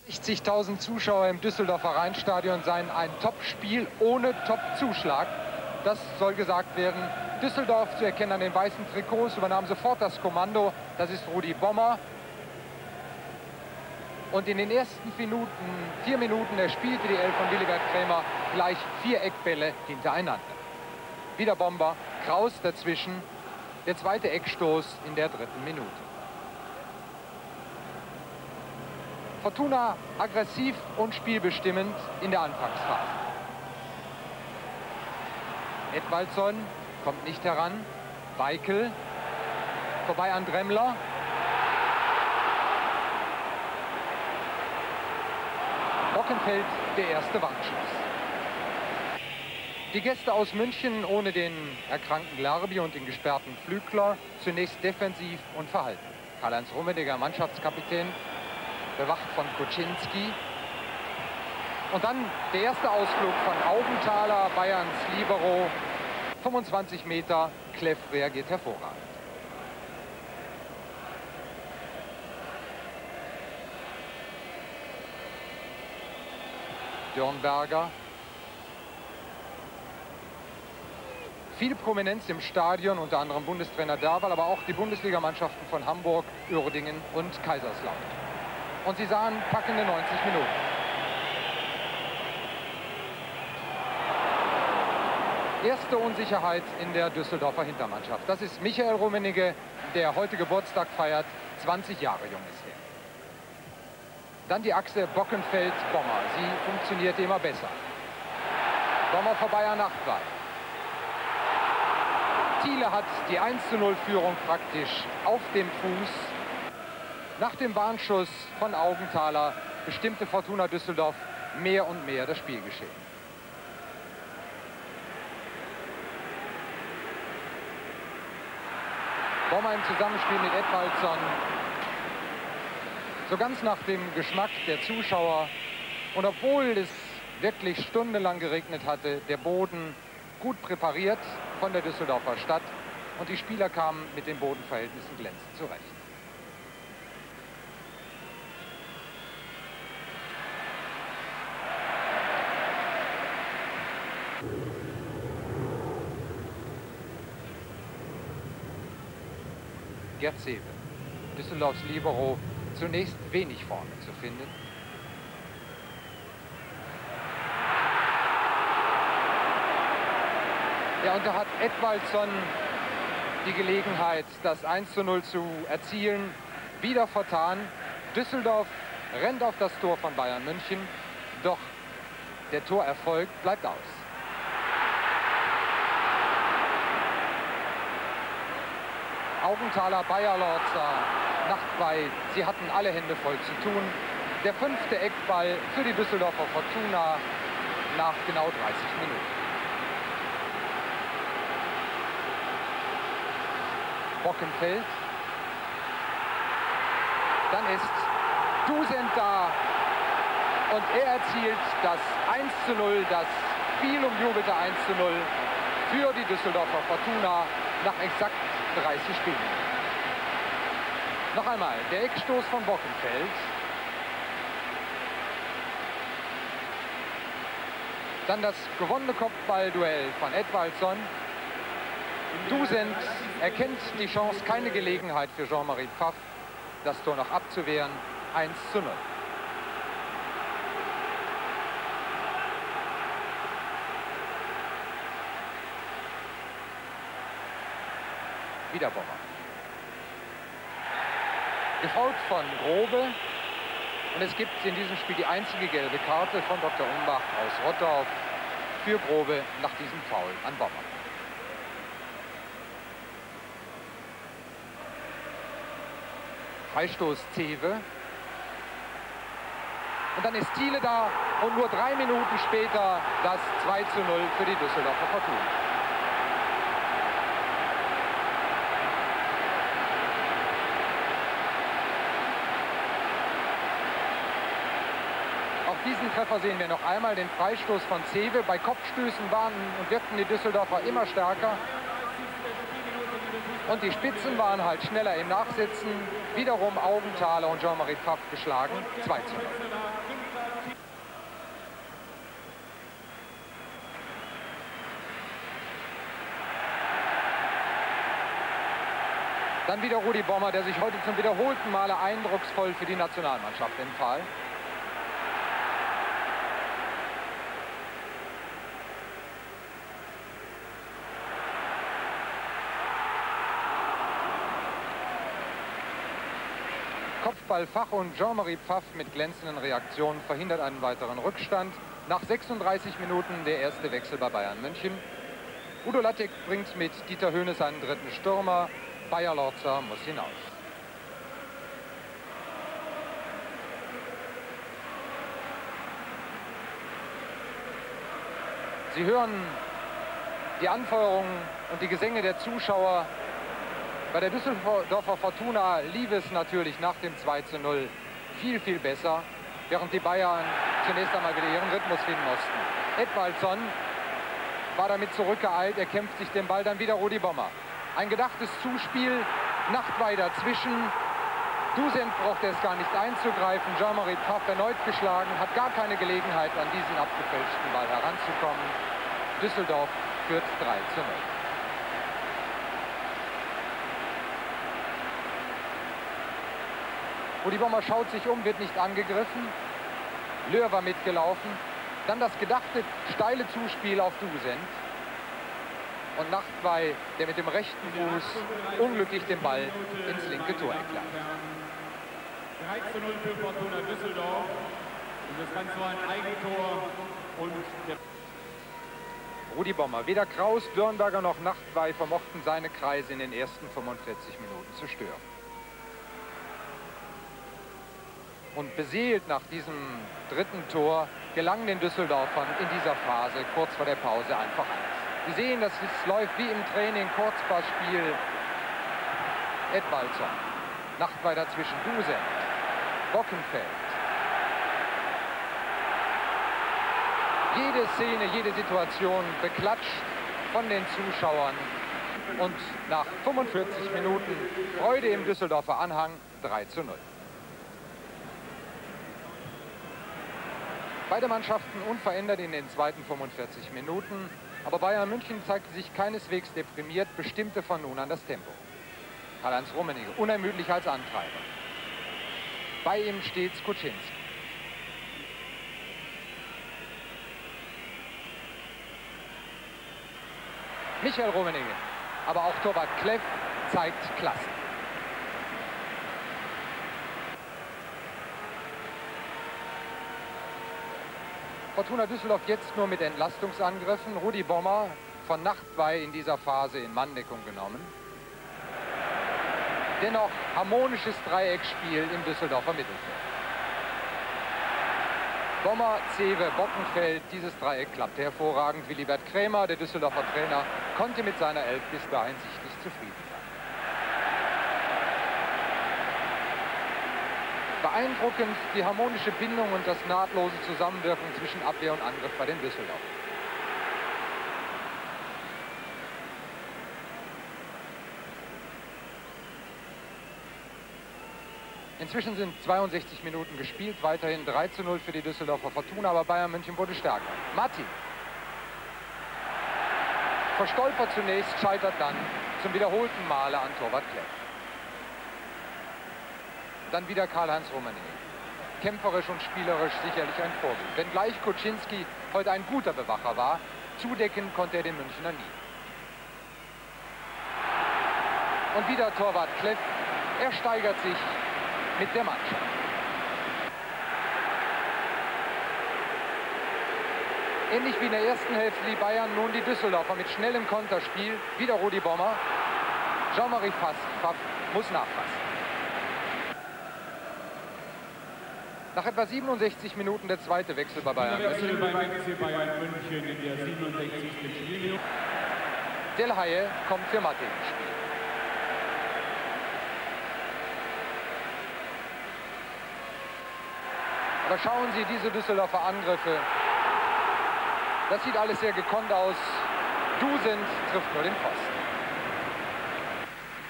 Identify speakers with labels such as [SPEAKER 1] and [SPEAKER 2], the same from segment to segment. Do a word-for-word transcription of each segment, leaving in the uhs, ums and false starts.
[SPEAKER 1] sechzigtausend Zuschauer im Düsseldorfer Rheinstadion seien ein Top-Spiel ohne Top-Zuschlag. Das soll gesagt werden. Düsseldorf, zu erkennen an den weißen Trikots, übernahm sofort das Kommando. Das ist Rudi Bommer. Und in den ersten Minuten, vier Minuten erspielte die Elf von Willibert Krämer gleich vier Eckbälle hintereinander. Wieder Bomber, Kraus dazwischen. Der zweite Eckstoß in der dritten Minute. Fortuna aggressiv und spielbestimmend in der Anfangsphase. Edwaldson kommt nicht heran. Weikel vorbei an Dremmler. Bockenfeld der erste Warnschuss. Die Gäste aus München ohne den erkrankten Larbi und den gesperrten Flügler zunächst defensiv und verhalten. Karl-Heinz Rummenigge, Mannschaftskapitän, bewacht von Kuczynski. Und dann der erste Ausflug von Augenthaler, Bayerns Libero. fünfundzwanzig Meter, Kleff reagiert hervorragend. Dürnberger. Viel Prominenz im Stadion, unter anderem Bundestrainer Derwall, aber auch die Bundesligamannschaften von Hamburg, Uerdingen und Kaiserslautern. Und sie sahen packende neunzig Minuten. Erste Unsicherheit in der Düsseldorfer Hintermannschaft. Das ist Michael Rummenigge, der heute Geburtstag feiert, zwanzig Jahre jung ist er. Dann die Achse Bockenfeld-Bommer. Sie funktioniert immer besser. Bommer vorbei an Nachtwey. Thiele hat die eins zu null Führung praktisch auf dem Fuß. Nach dem Warnschuss von Augenthaler bestimmte Fortuna Düsseldorf mehr und mehr das Spielgeschehen. Bommer im Zusammenspiel mit Edwaldson. So ganz nach dem Geschmack der Zuschauer. Und obwohl es wirklich stundenlang geregnet hatte, der Boden gut präpariert von der Düsseldorfer Stadt. Und die Spieler kamen mit den Bodenverhältnissen glänzend zurecht. Gerd Seewe, Düsseldorfs Libero, zunächst wenig vorne zu finden. Ja, und da hat Edwaldson die Gelegenheit, das eins zu null zu erzielen, wieder vertan. Düsseldorf rennt auf das Tor von Bayern München, doch der Torerfolg bleibt aus. Augenthaler, Bayerlorzer, Nachtwey, sie hatten alle Hände voll zu tun. Der fünfte Eckball für die Düsseldorfer Fortuna nach genau dreißig Minuten. Bockenfeld. Dann ist Dusent da und er erzielt das eins zu null, das viel umjubelte eins zu null für die Düsseldorfer Fortuna nach exakt dreißig Spielen. Noch einmal der Eckstoß von Bockenfeld. Dann das gewonnene Kopfballduell von Edwaldson. Dusent erkennt die Chance, keine Gelegenheit für Jean-Marie Pfaff, das Tor noch abzuwehren. eins zu null. Wieder Bomber. Gefolgt von Grobe. Und es gibt in diesem Spiel die einzige gelbe Karte von Doktor Umbach aus Rottorf für Grobe nach diesem Foul an Bomber. Freistoß Zewe. Und dann ist Thiele da und nur drei Minuten später das zwei zu null für die Düsseldorfer Fortuna. Auf diesen Treffer sehen wir noch einmal den Freistoß von Zewe. Bei Kopfstößen waren und wirkten die Düsseldorfer immer stärker. Und die Spitzen waren halt schneller im Nachsitzen. Wiederum Augenthaler und Jean-Marie Pfaff geschlagen. zwei zu null. Dann wieder Rudi Bommer, der sich heute zum wiederholten Male eindrucksvoll für die Nationalmannschaft empfahl. Kopfballfach und Jean-Marie Pfaff mit glänzenden Reaktionen verhindert einen weiteren Rückstand. Nach sechsunddreißig Minuten der erste Wechsel bei Bayern München. Udo Lattek bringt mit Dieter Hoeneß seinen dritten Stürmer. Bayer Lorzer muss hinaus. Sie hören die Anfeuerungen und die Gesänge der Zuschauer. Bei der Düsseldorfer Fortuna lief es natürlich nach dem zwei zu null viel, viel besser, während die Bayern zunächst einmal wieder ihren Rhythmus finden mussten. Edwaldson war damit zurückgeeilt, er kämpft sich den Ball, dann wieder Rudi Bommer. Ein gedachtes Zuspiel, Nachtwey dazwischen. Dusent braucht es gar nicht einzugreifen. Jean-Marie Pfaff erneut geschlagen, hat gar keine Gelegenheit, an diesen abgefälschten Ball heranzukommen. Düsseldorf führt drei zu null. Rudi Bommer schaut sich um, wird nicht angegriffen. Löhr war mitgelaufen. Dann das gedachte steile Zuspiel auf Dusent. Und Nachtwey, der mit dem rechten Fuß unglücklich den Ball ins linke Tor entlang.
[SPEAKER 2] drei zu null für Fortuna Düsseldorf. Und das Ganze war ein Eigentor. Und der
[SPEAKER 1] Rudi Bommer, weder Kraus, Dürnberger noch Nachtwey vermochten seine Kreise in den ersten fünfundvierzig Minuten zu stören. Und beseelt nach diesem dritten Tor gelang den Düsseldorfern in dieser Phase kurz vor der Pause einfach eins. Sie sehen, dass es läuft wie im Training, Kurzpassspiel. Edwaldson, Nachtwey dazwischen, Dusent, Bockenfeld. Jede Szene, jede Situation beklatscht von den Zuschauern. Und nach fünfundvierzig Minuten Freude im Düsseldorfer Anhang, drei zu null. Beide Mannschaften unverändert in den zweiten fünfundvierzig Minuten. Aber Bayern München zeigte sich keineswegs deprimiert, bestimmte von nun an das Tempo. Karl-Heinz Rummenigge, unermüdlich als Antreiber. Bei ihm stets Kuczynski. Michael Rummenigge, aber auch Torwart Kleff zeigt Klasse. Fortuna Düsseldorf jetzt nur mit Entlastungsangriffen. Rudi Bommer von Nachtwey in dieser Phase in Manndeckung genommen. Dennoch harmonisches Dreiecksspiel im Düsseldorfer Mittelfeld. Bommer, Zewe, Bockenfeld, dieses Dreieck klappte hervorragend. Willibert Krämer, der Düsseldorfer Trainer, konnte mit seiner Elf bis dahin sichtlich zufrieden sein. Beeindruckend die harmonische Bindung und das nahtlose Zusammenwirken zwischen Abwehr und Angriff bei den Düsseldorfern. Inzwischen sind zweiundsechzig Minuten gespielt, weiterhin drei zu null für die Düsseldorfer Fortuna, aber Bayern München wurde stärker. Matti verstolpert zunächst, scheitert dann zum wiederholten Male an Torwart Kleff. Dann wieder Karl-Heinz Rummenigge. Kämpferisch und spielerisch sicherlich ein Vorbild. Wenngleich Kuczynski heute ein guter Bewacher war, zudecken konnte er den Münchner nie. Und wieder Torwart Kleff. Er steigert sich mit der Mannschaft. Ähnlich wie in der ersten Hälfte die Bayern nun die Düsseldorfer mit schnellem Konterspiel. Wieder Rudi Bommer. Jean-Marie Pfaff muss nachfassen. Nach etwa siebenundsechzig Minuten der zweite Wechsel bei Bayern München.
[SPEAKER 2] Bayern München in der siebenundsechzigsten Spielminute.
[SPEAKER 1] Del Haye kommt für Matti ins Spiel. Aber schauen Sie diese Düsseldorfer Angriffe. Das sieht alles sehr gekonnt aus. Dusent trifft nur den Pfosten.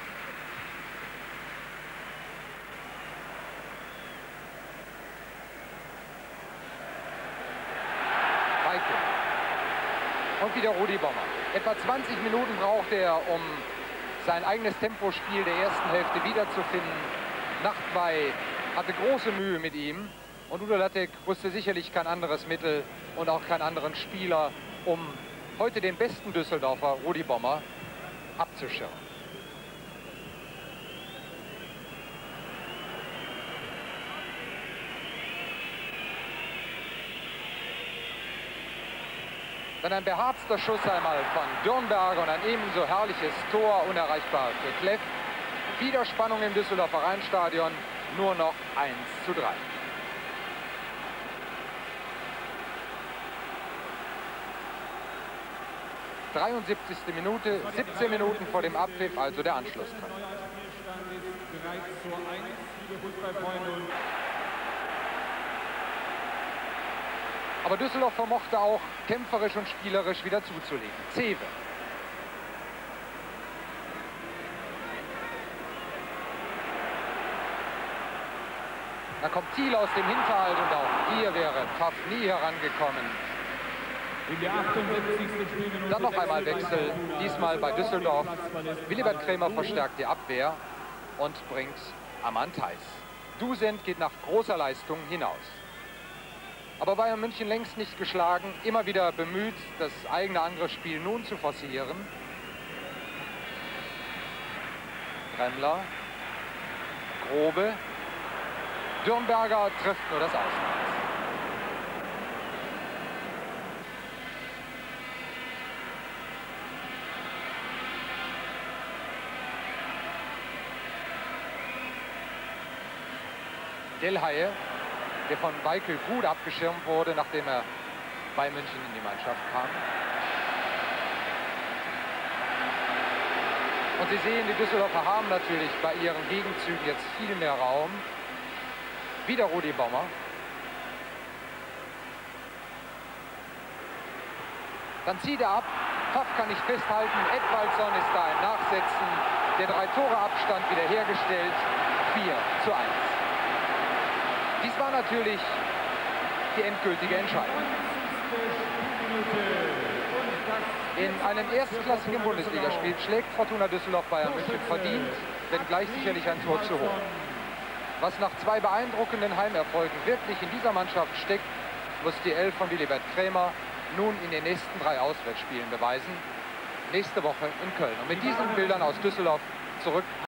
[SPEAKER 1] kommt wieder Rudi Bommer. Etwa zwanzig Minuten braucht er, um sein eigenes Tempospiel der ersten Hälfte wiederzufinden. Nachtwey hatte große Mühe mit ihm. Und Udo Lattek wusste sicherlich kein anderes Mittel und auch keinen anderen Spieler, um heute den besten Düsseldorfer, Rudi Bommer, abzuschirmen. Dann ein beharzter Schuss einmal von Dürnberger und ein ebenso herrliches Tor, unerreichbar für Kleff. Wieder Spannung im Düsseldorfer Rheinstadion, nur noch eins zu drei. dreiundsiebzigste Minute, siebzehn Minuten vor dem Abpfiff, also der Anschluss dran. Aber Düsseldorf vermochte auch kämpferisch und spielerisch wieder zuzulegen. Zewe. Da kommt Thiel aus dem Hinterhalt und auch hier wäre Pfaff nie herangekommen.
[SPEAKER 2] In der achtundsiebzigsten Spielminute
[SPEAKER 1] Dann noch einmal Wechsel, diesmal bei Düsseldorf. Willibert Krämer verstärkt die Abwehr und bringt Amand Theis. Dusent geht nach großer Leistung hinaus. Aber Bayern München längst nicht geschlagen, immer wieder bemüht, das eigene Angriffsspiel nun zu forcieren. Bremmler, Grobe, Dürnberger trifft nur das Ausmaß. Delhaye, der von Weikel gut abgeschirmt wurde, nachdem er bei München in die Mannschaft kam. Und Sie sehen, die Düsseldorfer haben natürlich bei ihren Gegenzügen jetzt viel mehr Raum. Wieder Rudi Bommer. Dann zieht er ab. Pfaff kann nicht festhalten. Edvaldsson ist da im Nachsetzen. Der Drei-Tore-Abstand wiederhergestellt. vier zu eins. Dies war natürlich die endgültige Entscheidung. In einem erstklassigen Bundesligaspiel schlägt Fortuna Düsseldorf Bayern München verdient, wenngleich sicherlich ein Tor zu hoch. Was nach zwei beeindruckenden Heimerfolgen wirklich in dieser Mannschaft steckt, muss die Elf von Willibert Krämer nun in den nächsten drei Auswärtsspielen beweisen. Nächste Woche in Köln. Und mit diesen Bildern aus Düsseldorf zurück